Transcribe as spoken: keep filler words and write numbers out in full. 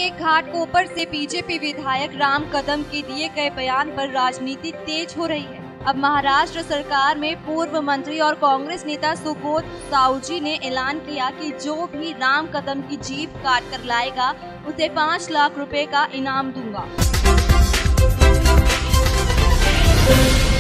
के घाटकोपर से बीजेपी विधायक राम कदम के दिए गए बयान पर राजनीति तेज हो रही है। अब महाराष्ट्र सरकार में पूर्व मंत्री और कांग्रेस नेता सुबोध साहूजी ने ऐलान किया कि जो भी राम कदम की जीभ काट कर लाएगा उसे पाँच लाख रुपए का इनाम दूंगा।